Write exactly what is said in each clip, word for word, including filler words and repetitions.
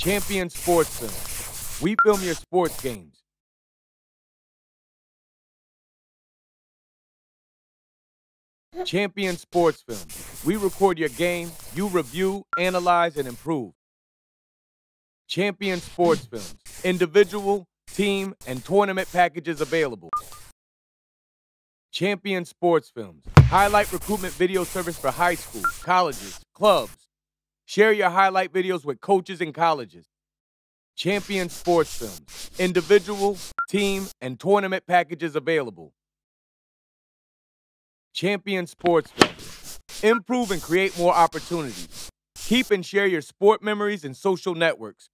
Champion Sports Film. We film your sports games. Champion Sports Film. We record your game, you review, analyze, and improve. Champion Sports Films. Individual, team, and tournament packages available. Champion Sports Films. Highlight recruitment video service for high schools, colleges, clubs. Share your highlight videos with coaches and colleges. Champion Sports Films. Individual, team, and tournament packages available. Champion Sports Films. Improve and create more opportunities. Keep and share your sport memories and social networks.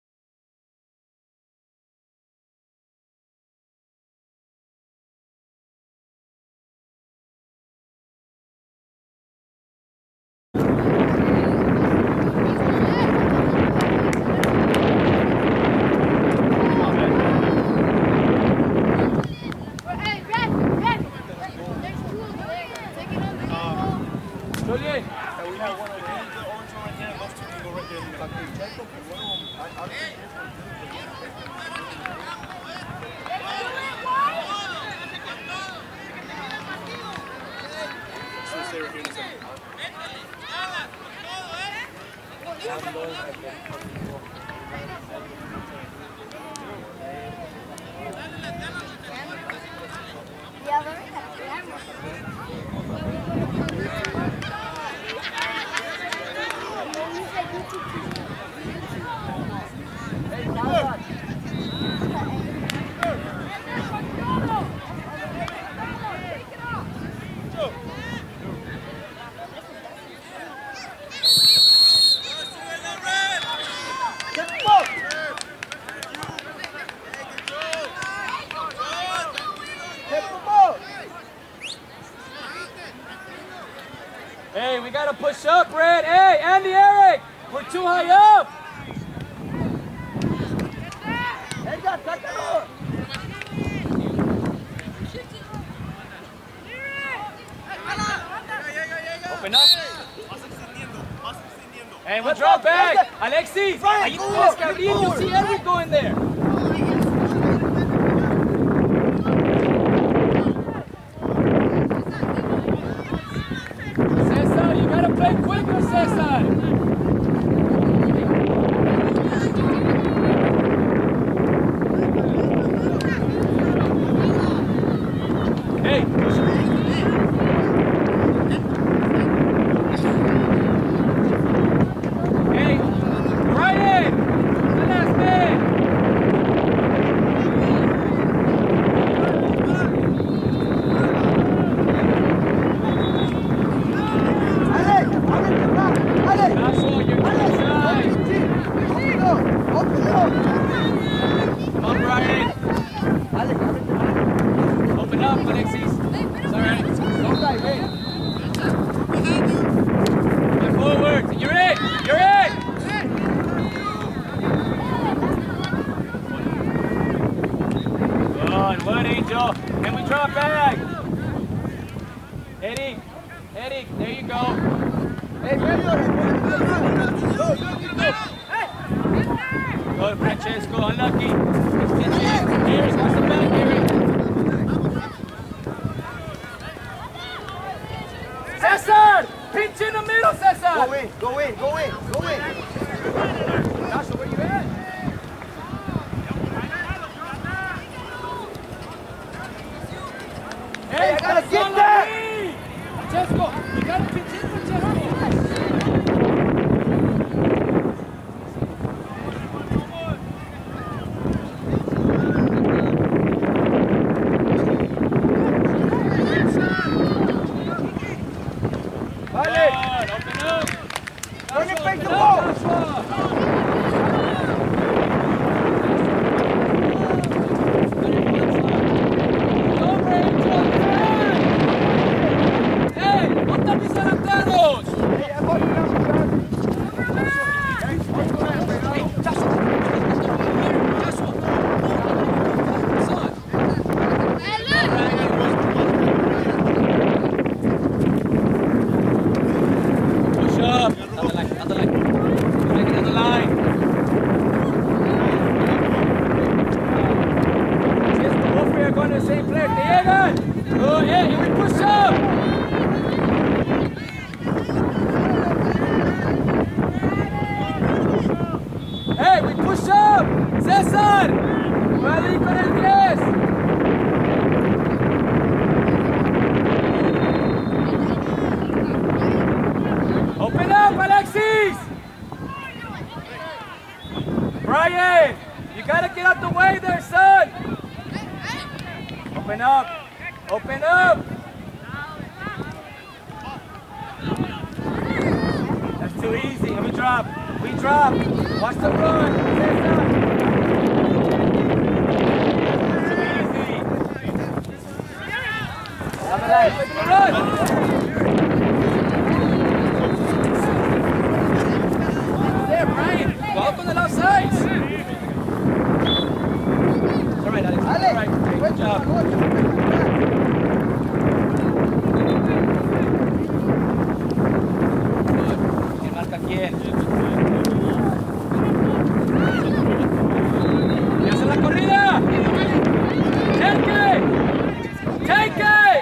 Hey, we gotta push up, Red. Hey, Andy, Eric, we're too high up. Open up. Hey, we'll drop back. Alexis, ahí tienes que abrir. You see Eric going there. Play quicker, Cesar! Hey! Hey! Brian! The last man! Can we drop back? Eddie, Eddie, there you go. Hey, go, Francesco, unlucky. Eric, what's the back, Eric? Cesar! Pinch in the middle, Cesar! Go in, go in, go in, go in. Joshua, where you at? Hey, I gotta get that! Francesco, you gotta pitch in, Francesco. Vale! Open up! Bring it back the ball! Push up! Another line, another line. Make it another line. pasar. Puede ir con el diez. Open up, Alexis. Brian, you gotta get out the way there, son. Open up. Open up. That's too easy. And we drop. We drop. Watch the run. That's too easy. Run. There, Brian. Go up on the left side. All right, Alex. All right. Good job. ¿Quién marca quién? ¿Y hace la corrida? ¡Take it! ¡Take it!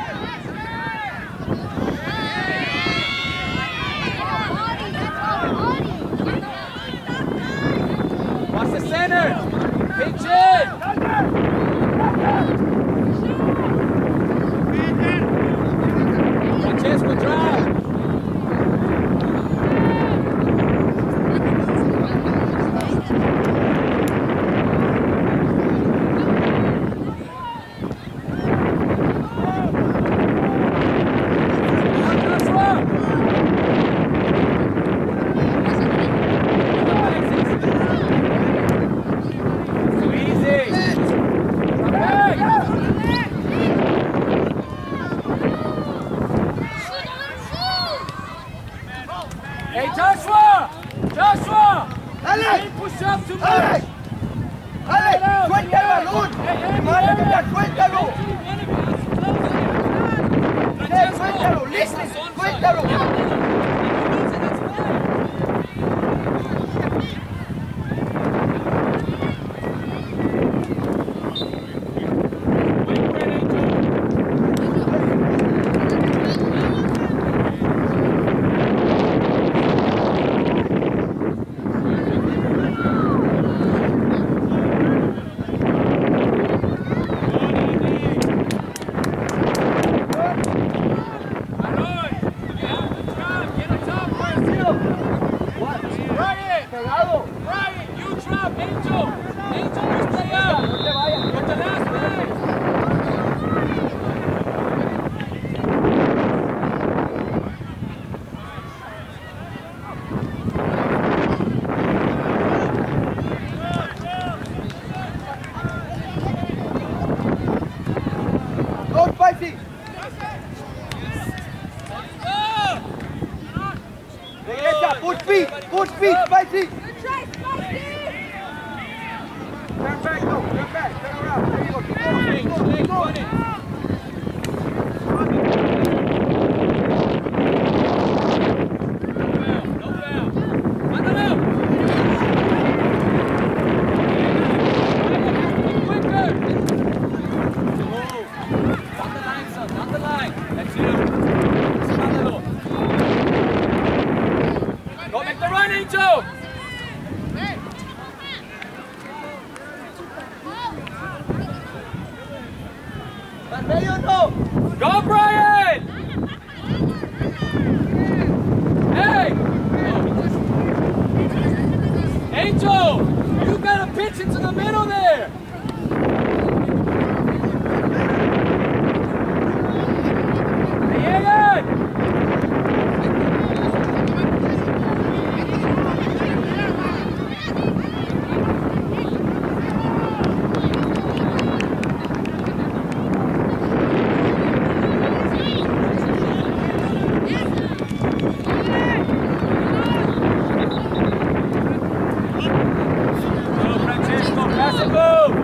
Watch the center! Pitch it! Francesco, drop! Hey, Joshua! Joshua! Alex! Hey, push up too much! Alex! Alex, suelta el balón. Madre mía, suéltalo. Eh, suéltalo, listen, suéltalo. Derecha, push feet, push feet, spicy. Turn back, no, turn back, turn around. There you go, keep going, keep going, keep going. No foul. Mándalo. Quicker. Down the line, son, down the line. That's you. Mándalo. Go make the run, Angel! Go, Brian! Hey! Angel! You gotta pitch into the middle there! Go, Francesco, pass and move!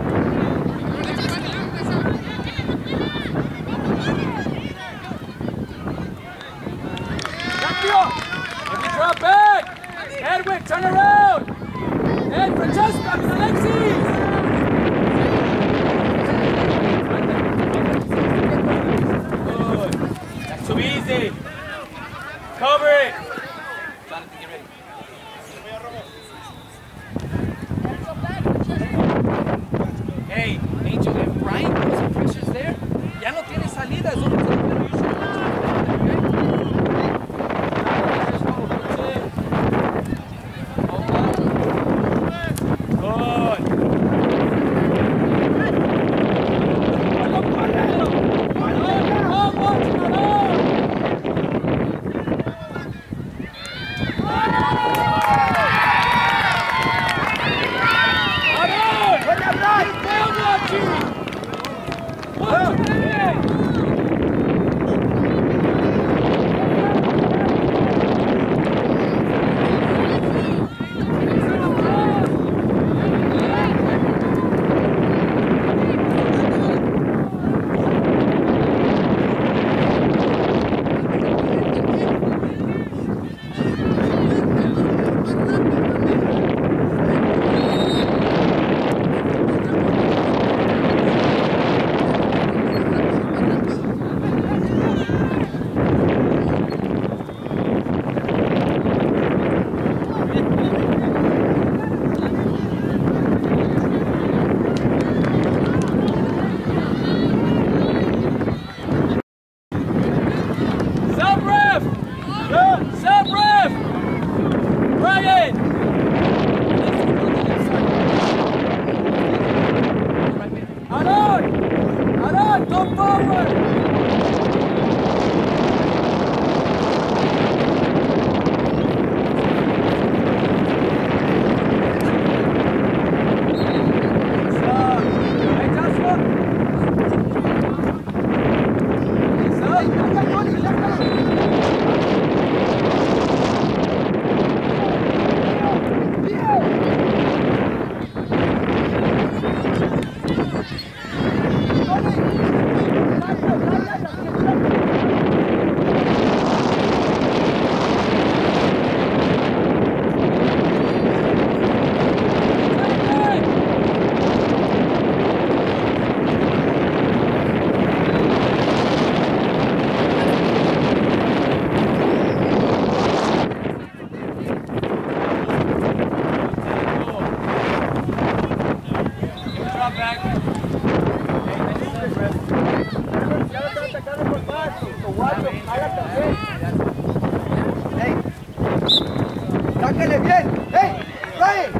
¡Sáquele bien! ¡Hey! ¡Ryan!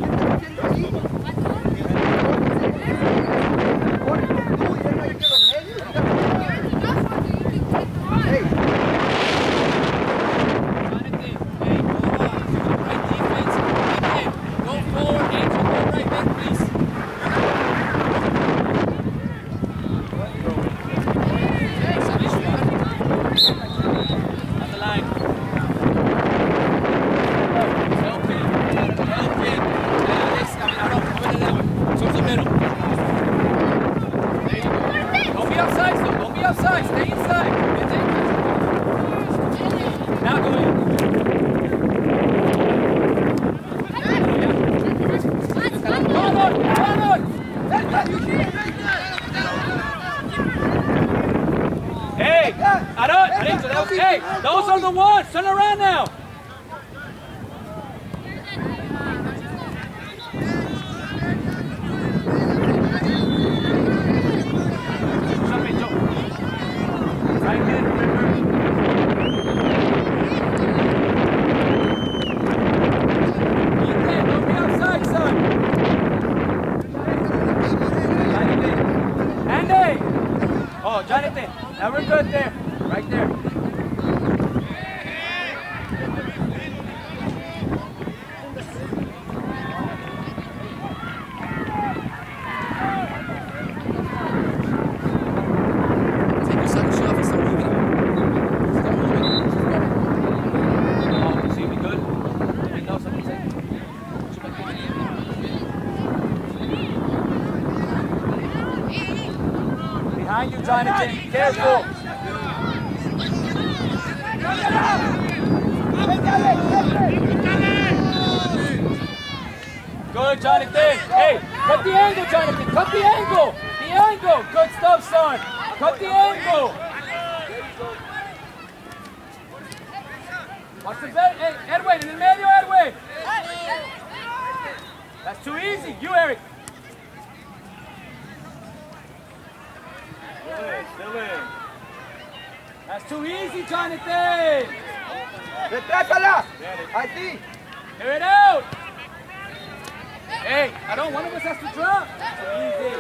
Hey, those are the ones. Turn around now. Right hand, remember. Ethan, don't be outside, son. Andy. Oh, Jonathan. Now we're good there. Right there. Behind you, Jonathan. Careful. Good, Jonathan. Hey, cut the angle, Jonathan. Cut the angle. The angle. Good stuff, son. Cut the angle. Watch the bed. Hey, Edwin, in el medio, Edwin. That's too easy. You, Eric. Still in, still in. That's too easy, Jonathan. ¡Retrásala! ¡Así! Clear it out. Hey, I don't. One of us has to drop. Easy.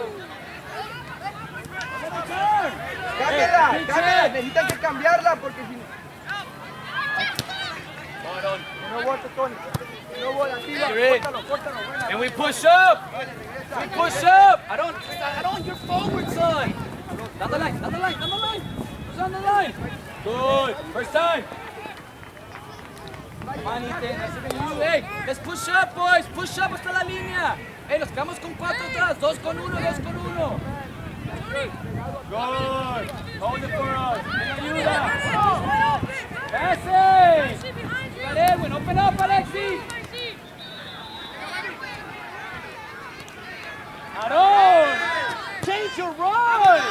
¡Cámbiala! Hey, ¡Cámbiala! Necesitan que cambiarla porque si no... Going on. No vuelta, Tony. No vuelta, activa. Córtalo, córtalo. Buena. And we push up. We push up. I don't, I don't, you're forward, son. Down the line, down the line, down the line. Who's on the line? Good. First time. Come on, Ethan. That's even you. Hey, let's push up, boys. Push up hasta la línea. Hey, nos quedamos con cuatro atrás. Dos con uno, dos con uno. Good. Hold it for us. Ven ayuda. Ese. Dale, Edwin. Open up, Alexis. Aaron. Change your run.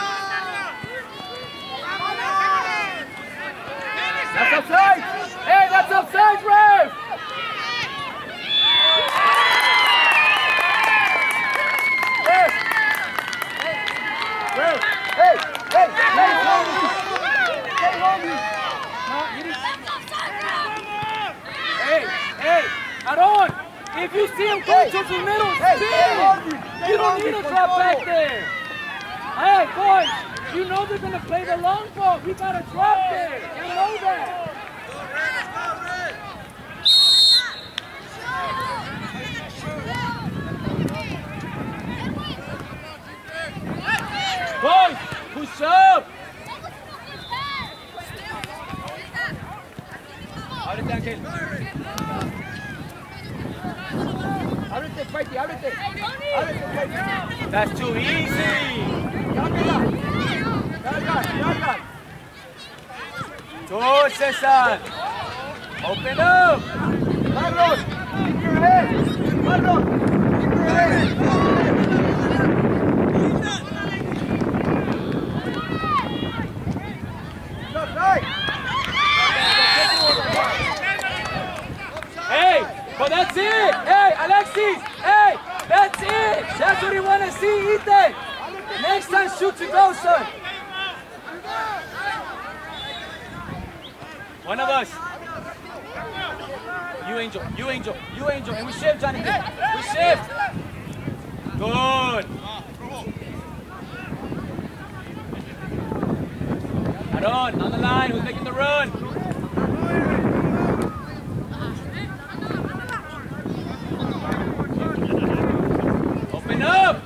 That's offside. Hey, that's offside, ref. Hey, hey, hey, hey, hey, Hey, hey, Aaron, if you see him go to the middle, spin. You don't need to drop back there. Hey, boys, you know they're going to play the long ball. We got to drop there. You know that. Boys, push up. Ábrete, Ángel. ábrete, Katy, ábrete. Ábrete, Katy. That's too easy. Carga, carga, carga. Good, Cesar. Open up. Carlos, keep your head. Carlos, keep your head. Hey, but that's it. Hey, Alexis. Hey, that's it. That's what you want to see, Ethan. Next time, shoot to go, son. One of us. You, Angel. You, Angel. You, Angel. And we shift, Jonathan. We shift. Good. Aaron, on the line. Who's making the run? Open up.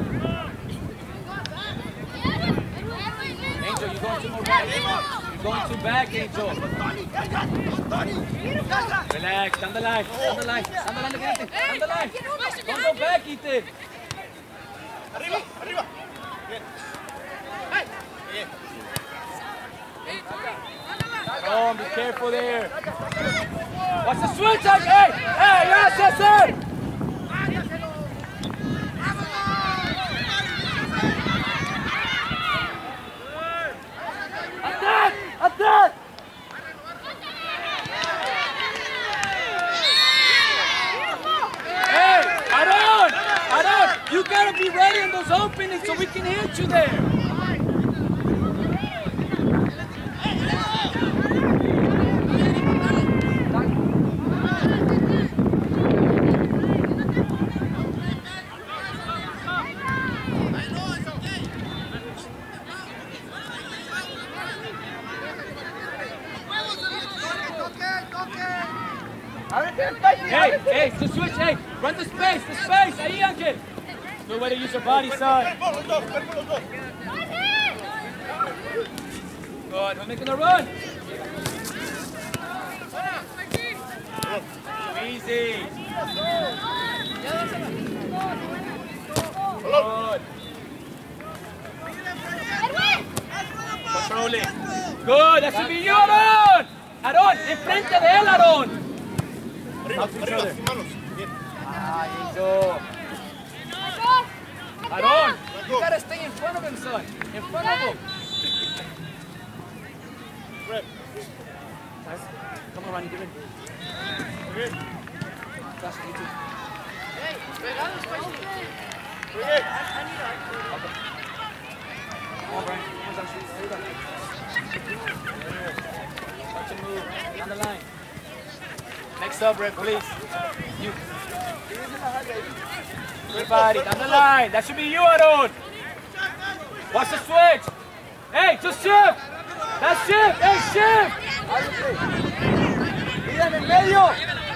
Angel, you're going too more back. You're going too back, Angel. Relax. Down the line. Down the line. Down the line. Down the line. Don't go back, Ethan. Arriba, arriba. Oh, be careful there. Watch the switch. Hey, hey, yes, yes, sir. Attack! Attack! Hey, Aaron! Aaron, you gotta be ready in those openings so we can hit you there. Hey, hey, the switch, hey, run the space, the space, ahí, Ángel. Good way to use your body, son. Good, we're making a run. Easy. Good. Control it. Good, that should be you, Aaron. Aaron, enfrente de él, Aaron. Arriba, arriba, manos. Bien. Ah, Angel. Aaron, you gotta stay in front of him, son. In front of him. Rep. Come on, Ronnie, give it. Bien. Josh, you too. Bien. Come on, Brian. Come on, Josh. There you go. Start to move. On the line. Next up, Red, please. You. Good body. Down the line. That should be you, Aaron. Watch the switch. Hey, just shift. That's shift. Hey, shift. Mira en el medio.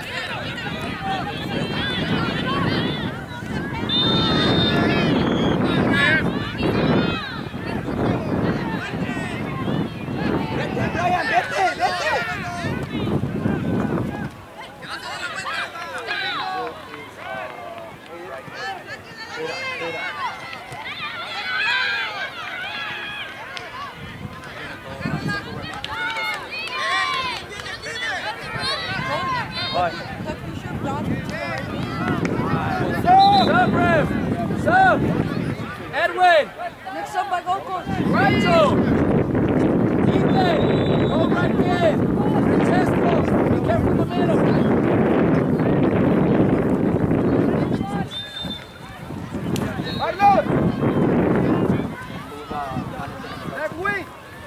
Sub, Rev! Sub! Edwin! Next up by goal coach. Rachel! Ethan! Go right there! Francesco! Be careful in the middle! Carlos! Back wing!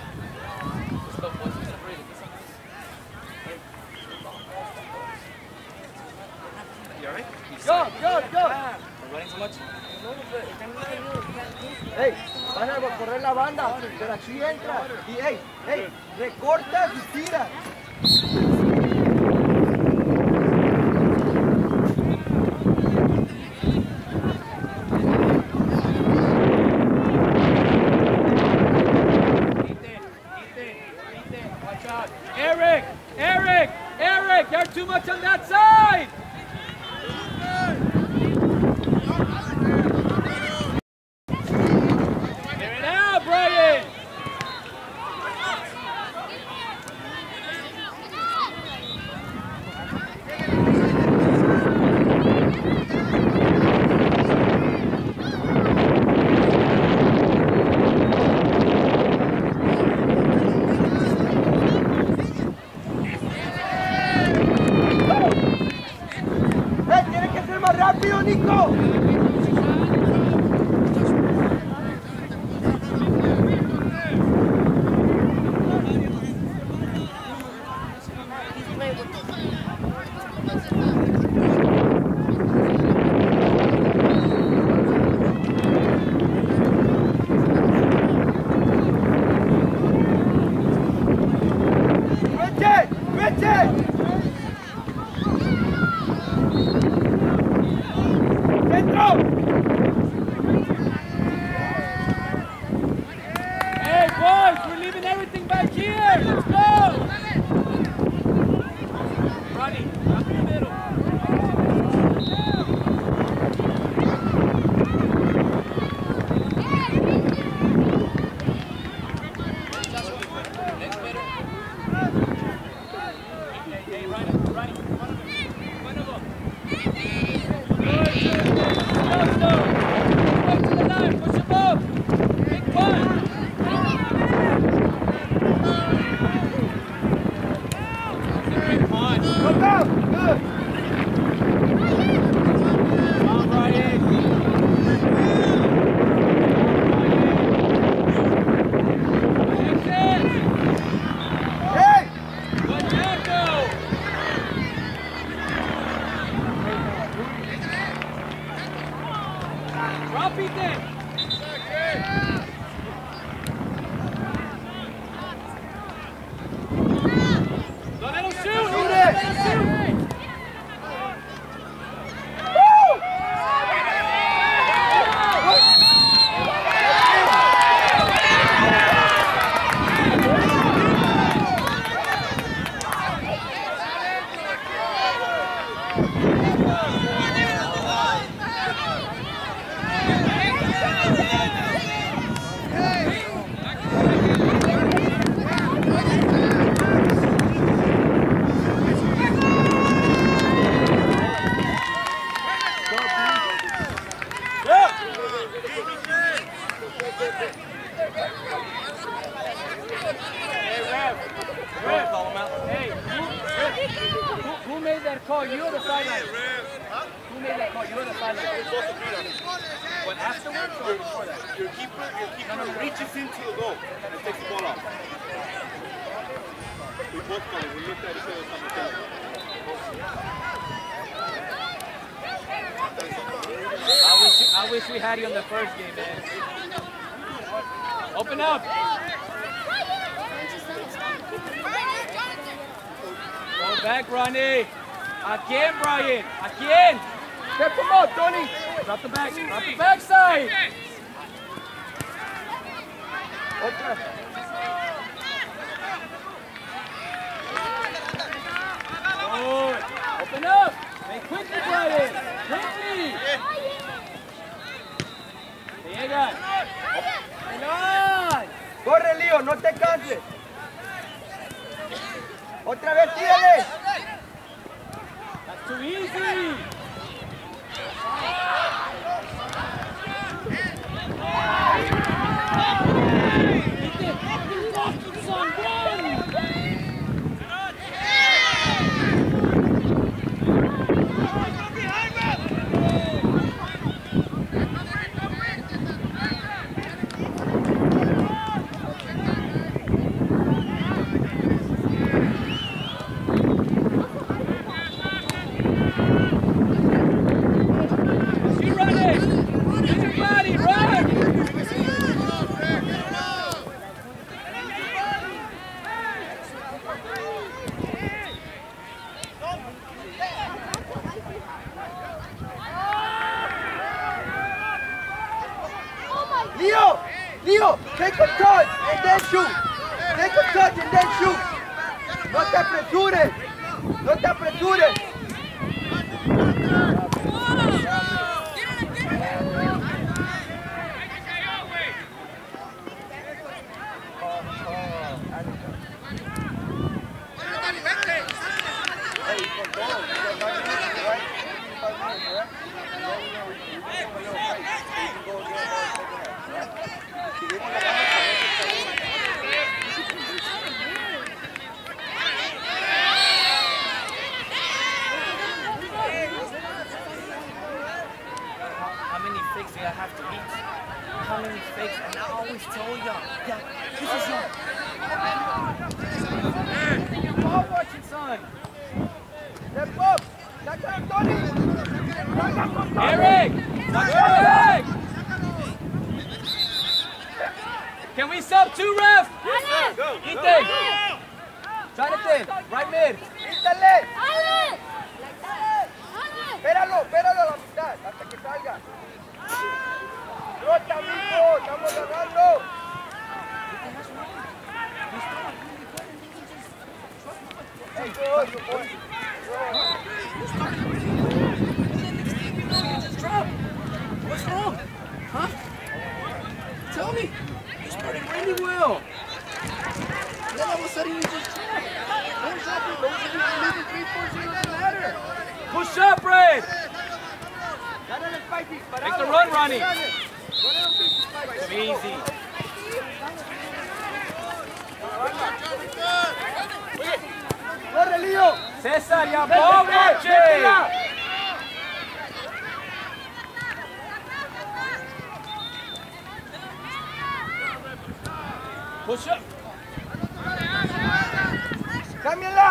Go, go, go! Hey, vas a correr la banda, pero aquí entra. Y hey, hey, recortas y tiras. Eric! Eric! Eric! You're too much on that side! Clear it out, Brian! Hey, tienes que ser más rápido, Nico. Vete, vete. Centro. Hey, boys! We're leaving everything back here! Let's go! Ronnie, up in the middle. Hey, Ronnie, Ronnie. One of them. Go, go. Go to the line, push him up. Big one. Go down. Good. Come on, Brian. Hey. Good tackle. Drop it then. Don't let him shoot. Don't let him shoot. Who made that call? You or the sideline? Who made that call? You or the sideline? What, afterwards or before that? Your keeper, your keeper reaches into the goal and takes the ball off. We both called it. We looked at each other simultaneously. I wish, you, I wish we had you in the first game, man. Open up. Go back, Ronnie. ¿A quién, Brian? ¿A quién? Step him up, Tony. Drop the back. Drop the backside. Otra. Good. Open up. Hey, quickly, Brian. Quickly. too easy. Leo, Leo, take a touch and then shoot. Take a touch and then shoot. No te apresures. No te apresures. How many fakes do I have to eat? How many fakes? And I always tell y'all, yeah, this is y'all. Ball watching, son. Step up. That's Tony. Eric! Eric! Can we sub two, ref? Yes, sir. Go. Ethan! Jonathan, right mid. Quítale. Espéralo, espéralo a la mitad, hasta que salga. Rota, amigo, estamos ganando. Hey, boy, boy. What's wrong? Huh? Tell me. You started really well. Then all of a sudden you just dropped. Don't drop it. Don't drop it. You're leaving three, four, zero doesn't matter. Push up, Red. Make the run, Ronnie. Too easy. Corre, Leo. César, ya ball watching. Push up. Cámbiala.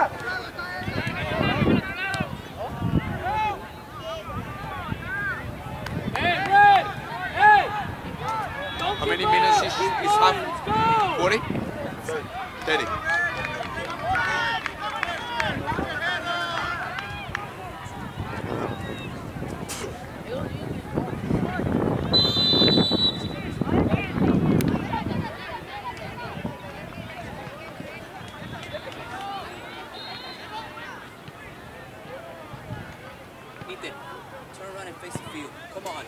Hey, Red. Hey. Don't How keep many up. minutes is, Keep is going. half? Let's go. forty? thirty. Ethan, turn around and face the field. Come on.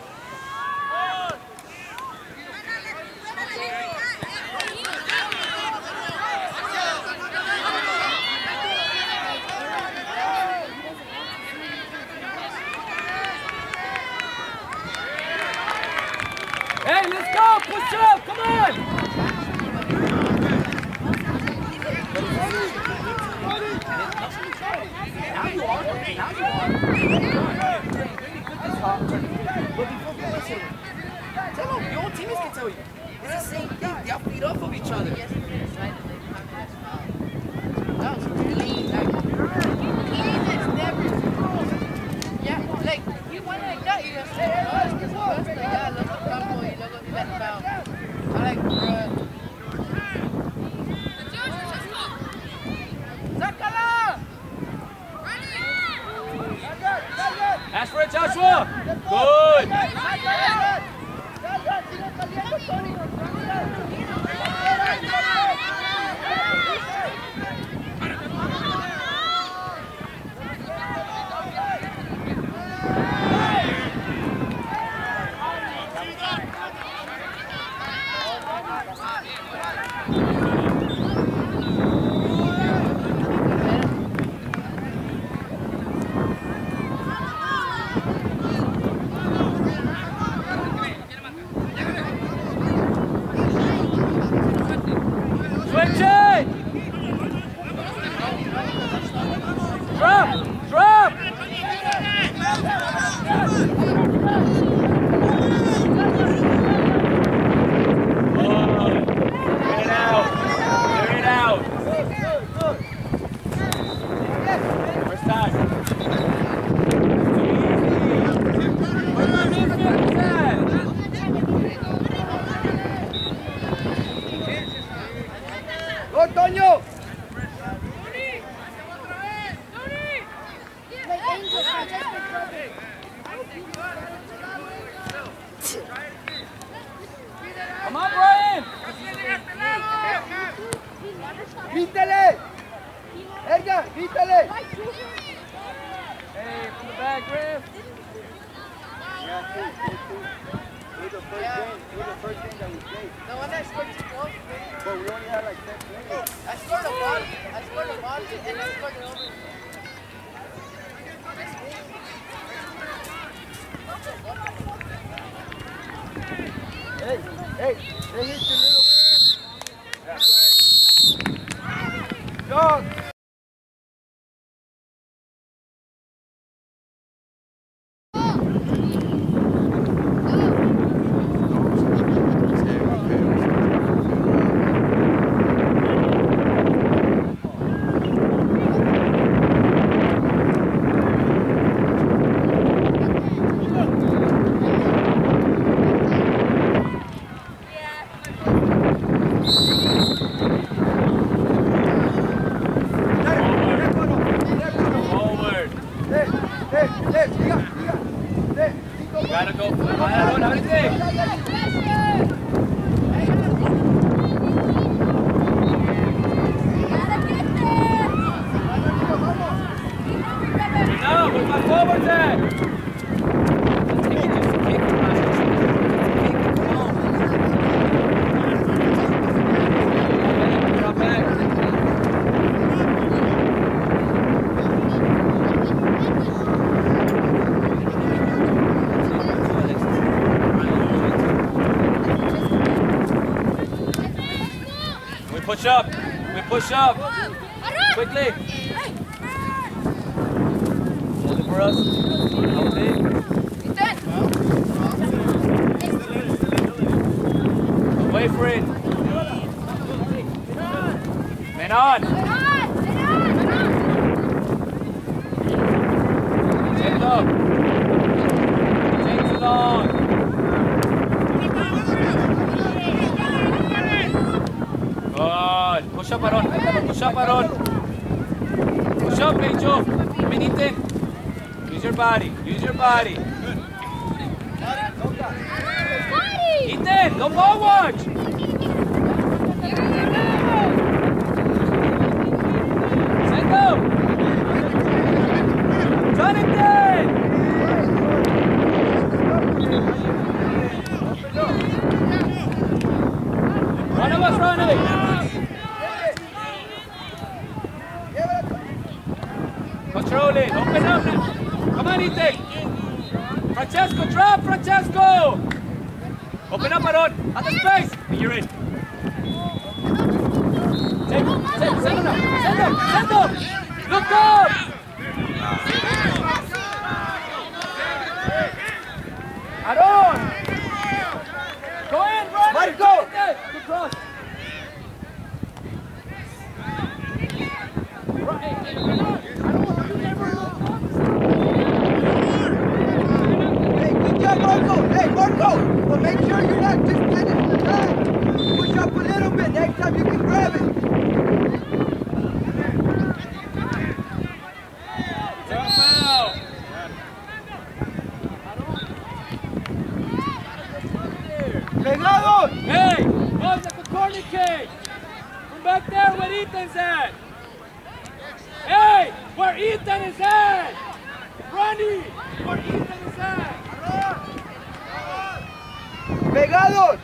Hey, let's go. Push up. Come on. Now you are. Now you are. But before we listen, tell them, your teammates can tell you. It's the same thing. Y'all feed off of each other. That was clean. Like, clean is never. Yeah, like, you went like that, you just said, oh, it's just first, like, yeah, look at Campo, y luego you let him down. I like, bruh. Sácala! Ask for it, Joshua. Good. Come on, Brian! Vítele! Edgar, vítele! Hey, from the back, Griff. Yeah, two, two, two. It was the first Yeah. game. It was the first game that we played. The one that scored two goals. But we only had like ten players. I scored a ball. I scored a ball and I scored an over. Hey, hey, they hit you little. Dog. Gotta go. Aaron, everything. Now, with my forwards at. Drop back. We push up. We push up. Quickly. Hold it for us. Hold it. Wait for it. Men on. Take it up. Take too long. Good. Push up, Aaron. Push up, Aaron. Push up, Angel. Minute. Use your body. Use your body. Ethan, go forward. Send them. Jonathan. One of us running. Control it. Open up. Come on, Ethan. Francesco, drop, Francesco. Open up, Aaron. At the space. And you're in. Take, take, send him now. Send him, send him. Look up. Aaron. Go in, run. Marco. Good cross. Hey, good job, Marco. Hey, Marco. But make sure you're not just getting the line. Push up a little bit. Next time you can grab it. Pegados! Hey! Oh, that's a corner kick! From back there where Ethan's at! Hey! Where Ethan is at! Ronnie! Where Ethan is at! Pegados!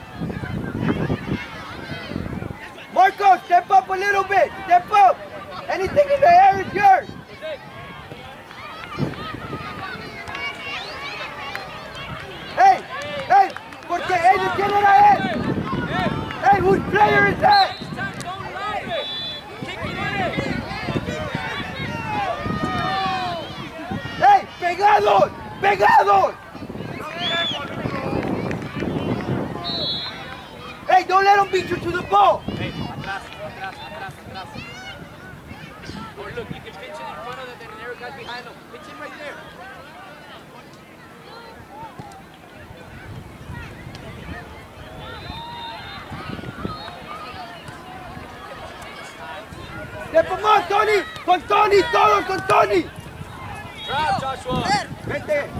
Marco, step up a little bit! Step up! Anything in the air is yours! Hey! Hey! Porque ellos tienen a él! Hey, whose player is that? Don't lob it! Kick it in! Hey! Pegados! Pegados! Hey, don't let him beat you to the ball. Hey, atrás, atrás, atrás, atrás. Or look, you can pitch it in front of them and there are guys behind them. Pitch it right there. Step him on, Tony. Con Tony, todos con Tony. Drop, Joshua. Vete.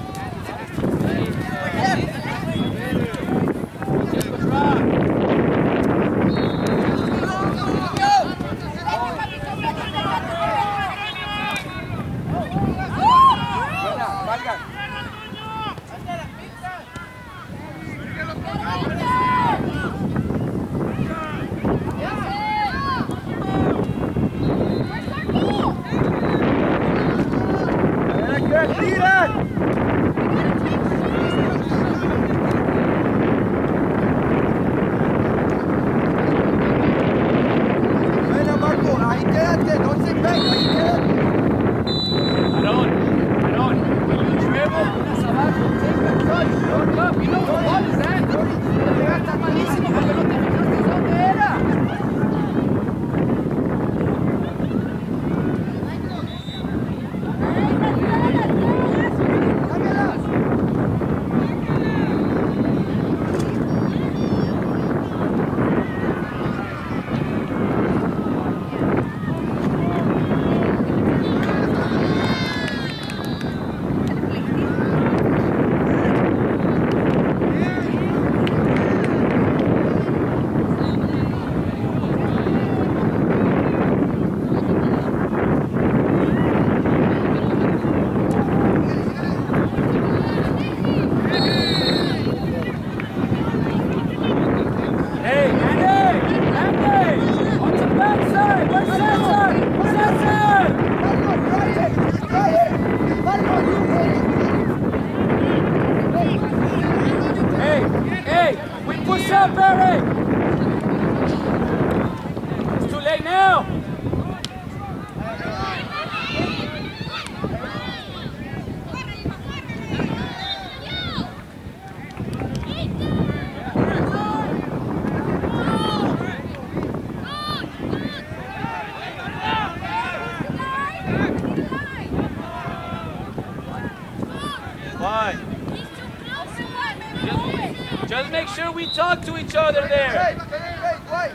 Just make sure we talk to each other there. Hey, hey, hey, wait.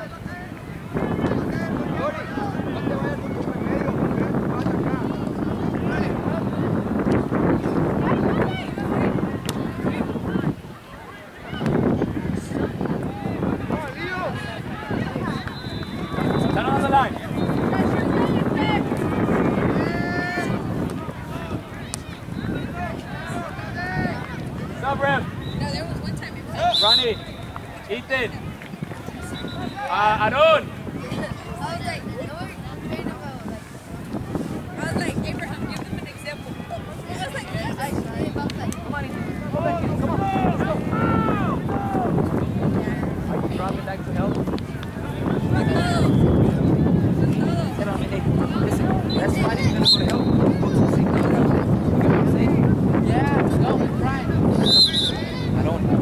Stand on the line. Stop, Rev. Ronnie, Ethan, uh, Aaron. I was like, no, we're about, like, I was like, Abraham, give them an example. I was like, I was like, come on, Ethan. Come on, come on. Are you dropping back to help? That's fine if you're going to go to help. Go to the same thing. You get what I'm saying? Yeah, no, we're trying. I don't know.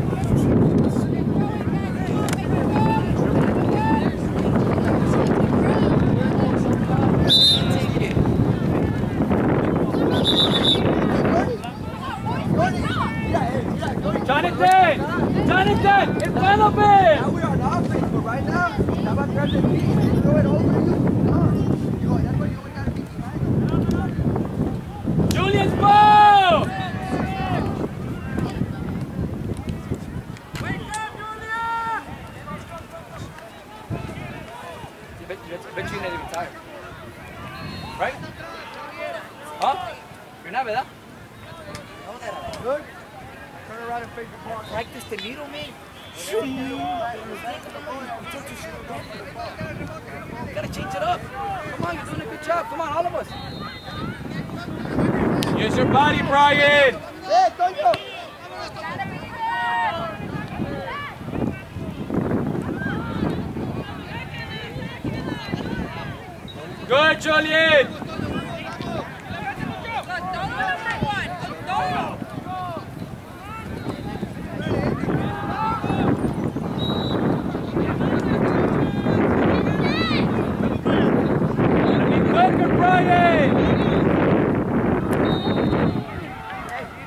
Jonathan! Jonathan! In front of him! Now we are on offense, but right now, how about grab the feet and throw it over you? No. You go, that's why you only got to be behind. Julian's ball! Wake up, Julia! I bet, I bet you're not even tired. Right? Huh? You're not, ¿verdad? Good. Turn around and face the ball. Practice the needle, man. You gotta change it up. Come on, you're doing a good job. Come on, all of us. Use your body, Brian. Hey, Toño. Good, Julian.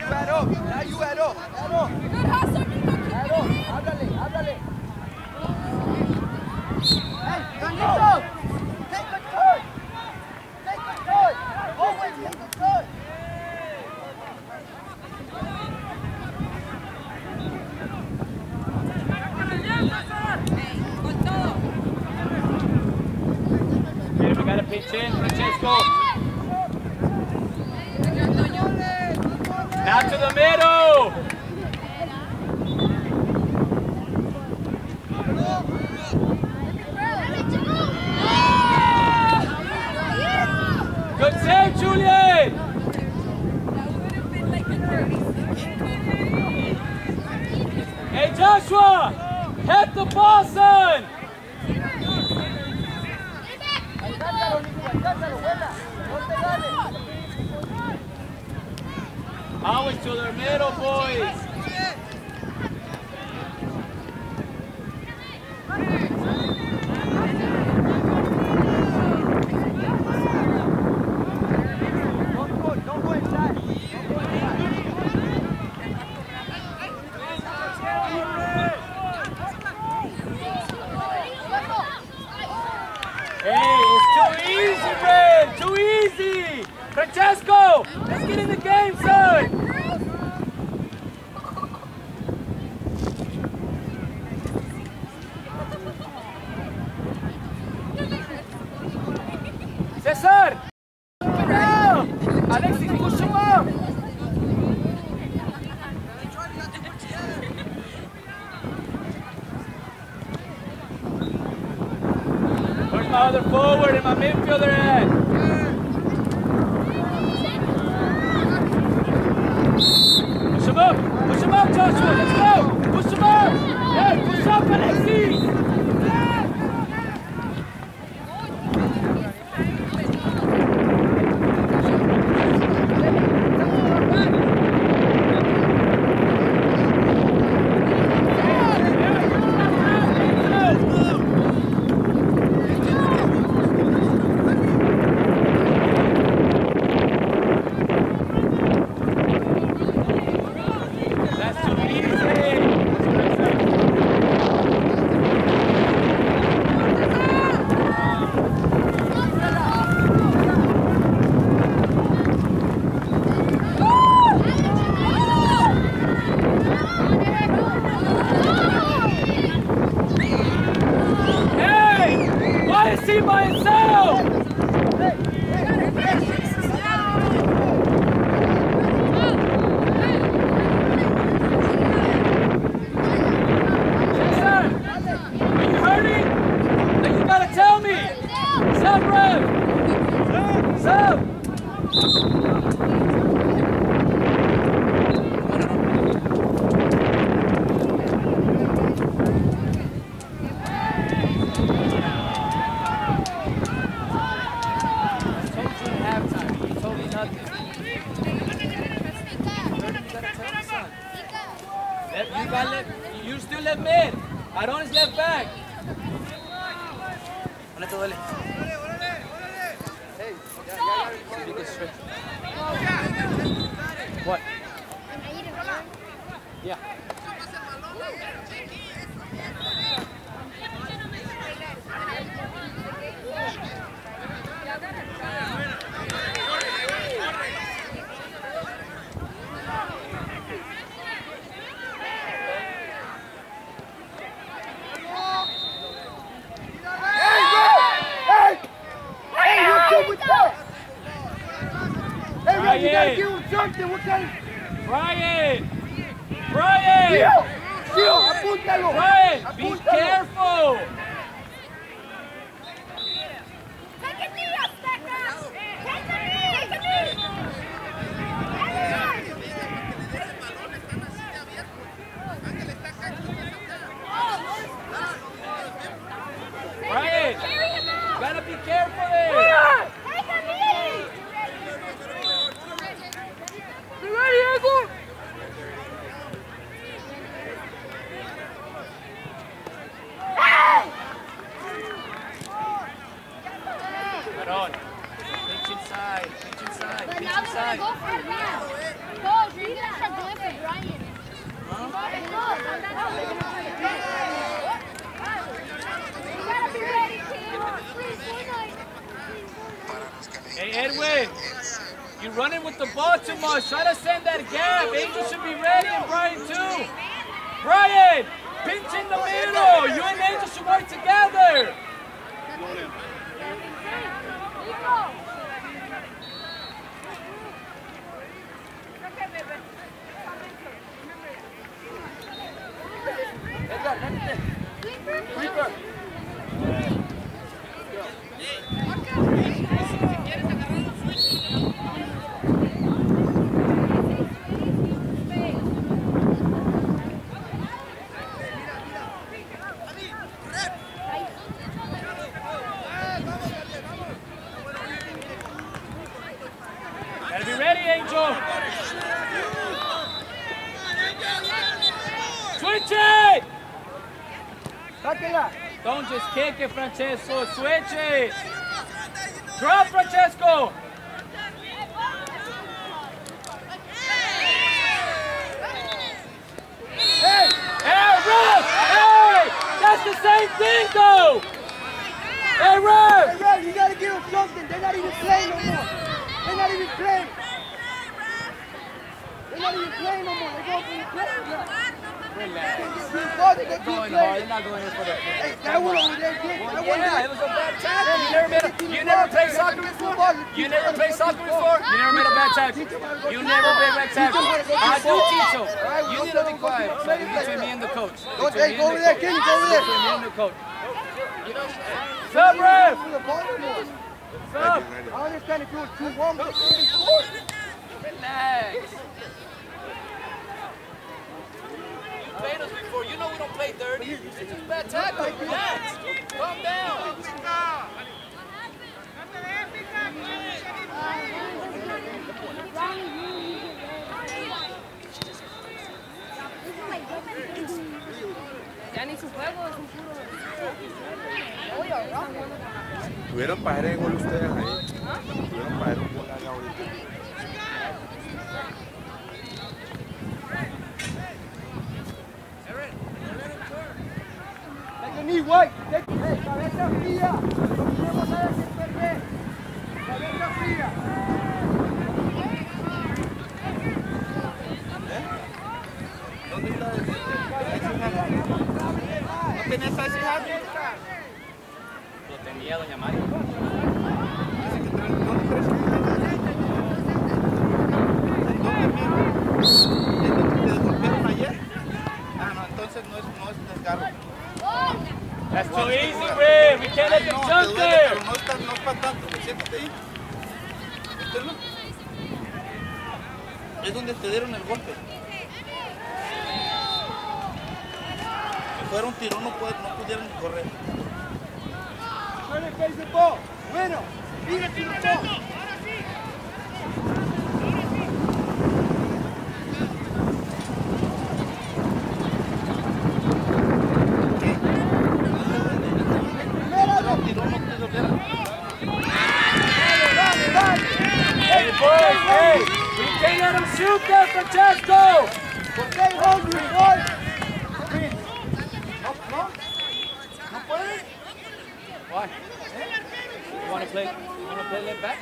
add up. Now you add up. Add up. Good hustle, Nico. Keep Add it up. in. Háblale, háblale. Hey, Nico. Take a touch. Take a touch. Always take a touch. Okay, we gotta pitch in, Francesco. Now to the middle. Good save, Julian. Hey, Joshua, hit the ball, son. Alcánzalo, Nico, alcánzalo, buena. No te ganes. Always to the middle, boys. Don't go, don't go inside. Don't go inside. Hey, it's too easy, Red. Too easy. Francesco, let's get in the game, son. Cesar. Alexis, push him up. Where's my other forward and my midfielder at? Push him up! Push him up, Joshua! Let's go! Push him up! Hey, push up, Alexis! That's too easy! Hey! Why is he by himself? Tell me! Sub, Rev! Sub! I told you in halftime. You told me nothing. Let, you, got let, you still left mid. Aaron's left back. What? Yeah. You gotta give him something. What kind of... Brian! Brian! Shield! Shield! Apúntalo! Brian! Be Apúntalo. careful! Take a knee, azteca! Take a knee! Take a knee! Brian! Carry him out! You gotta be careful there! Take a knee! You ready, Eagle? Hey! running with the ball too much. Try to send that gap. Angel should be ready, and Brian too. Brian, pinch in the middle. You and Angel should work together. Gotta be ready, Angel. Switch it! Don't just kick it, Francesco. Switch it. Drop, Francesco. Hey! Hey, Russ! Hey! That's the same thing, though! Hey, Russ! Hey, Russ, you gotta give them something. They're not even playing no more. They're not even playing. They're not even playing no more. They're going for the play. Relax. They're going They're going hard. They're not going in for the play. Hey, that one over there did. Well, yeah, it was a bad tackle. You never made a, you never played soccer before? You never played soccer before? You never made a bad tackle. You never made a bad tackle. I do teach them. You need to be quiet. So it's between me and the coach. Between me Hey, go over there, Kenny, go over there. Between me and the coach. Sub, ref! Sub! I understand if you were two one, but Relax. You played us before. You know we don't play dirty. It's just bad tackle. Relax. Calm down. Ya ni su juego es un puro. Tuvieron para hacer el gol ustedes ahí. Tuvieron para hacer un gol allá ahorita. take the knee white. Hey, cabeza fría. No tenemos nada que perder. Cabeza fría. ¿Dónde está el ¿No tenés a ese Javi? Lo tenía doña María. Dice que trae ¿dónde crees que ¿Es lo que te golpearon ayer? Ah, no, entonces no es, no es desgarro. That's too easy, Ray. We can't let them No, jump te duele, there. pero no está, no es para tanto. Siéntate ahí. Siéntelo. Es donde te dieron el golpe. Si fuera un tirón no, puede, no pudieran ni correr. Turn and face the ball. Bueno. Mira tu ball. Hey, boys, hey. We can't let them shoot there, Francesco. Stay hungry, boys. No, no. No puedes. Why? You want to play? You want to play left back?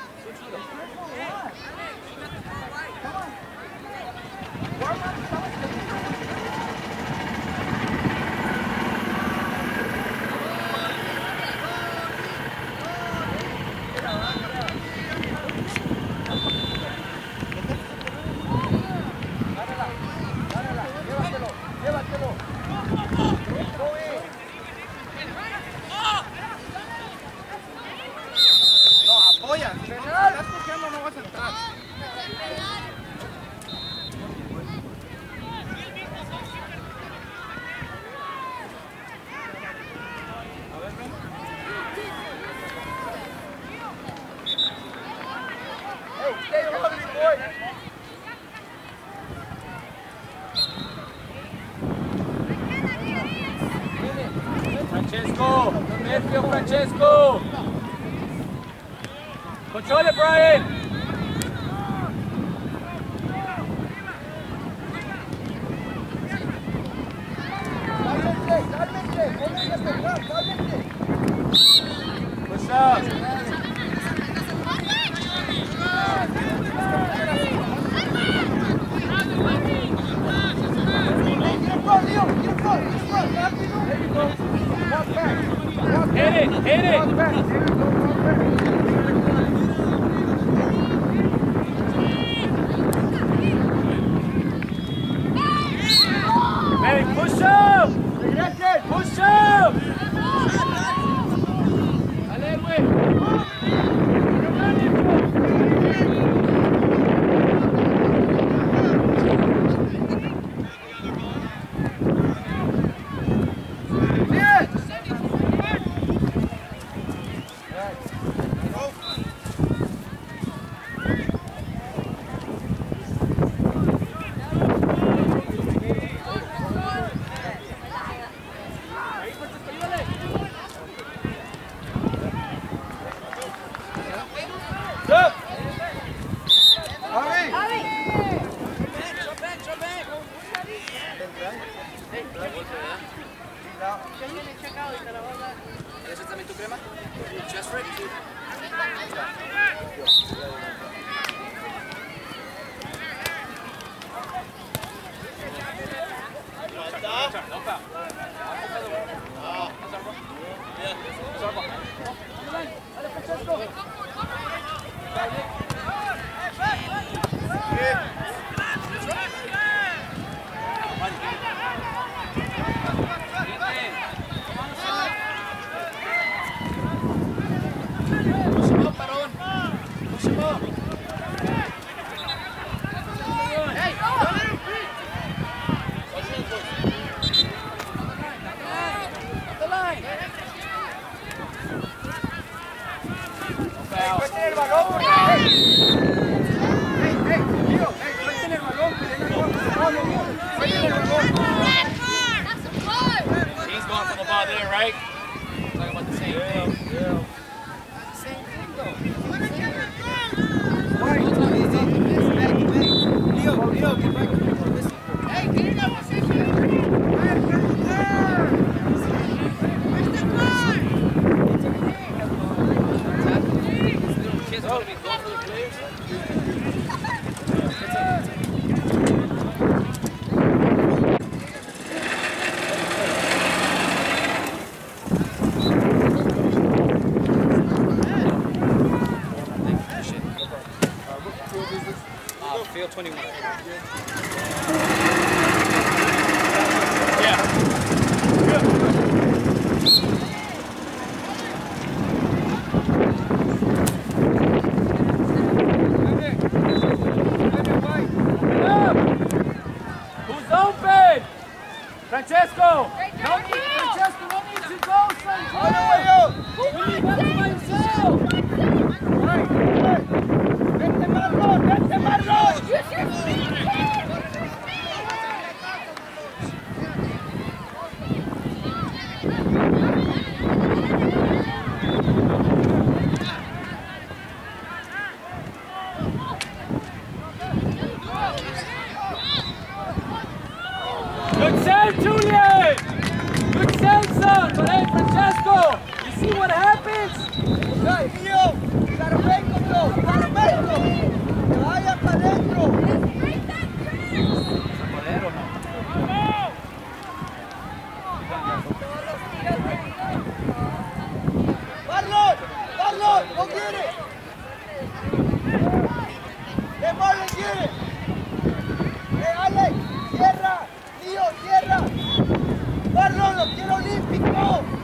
Apoya, si estás cojeando no vas a entrar. Hey, stay hungry, boys. Francesco, no nervio, Francesco. Control it, Brian. Cálmense, cálmense. Pónganse a pegar, cálmense. Push up. Hey, get in that position. Where's the car? Kids are going to be going for the players. Uh, field twenty-one. Who's open? Francesco! No need, Francesco, no need to go, Francesco! You need that by yourself! Vete Marlon, vete Marlon. Good save, Julian! Good save, son! But hey, Francesco, you see what happens? Hey, mío, Carmelo, Carmelo. Que vaya para adentro. Marlon, Marlon, go get it. Hey, Marlon, get it. Hey, Alex, cierra. Tío, cierra. Marlon, lo quiero olímpico.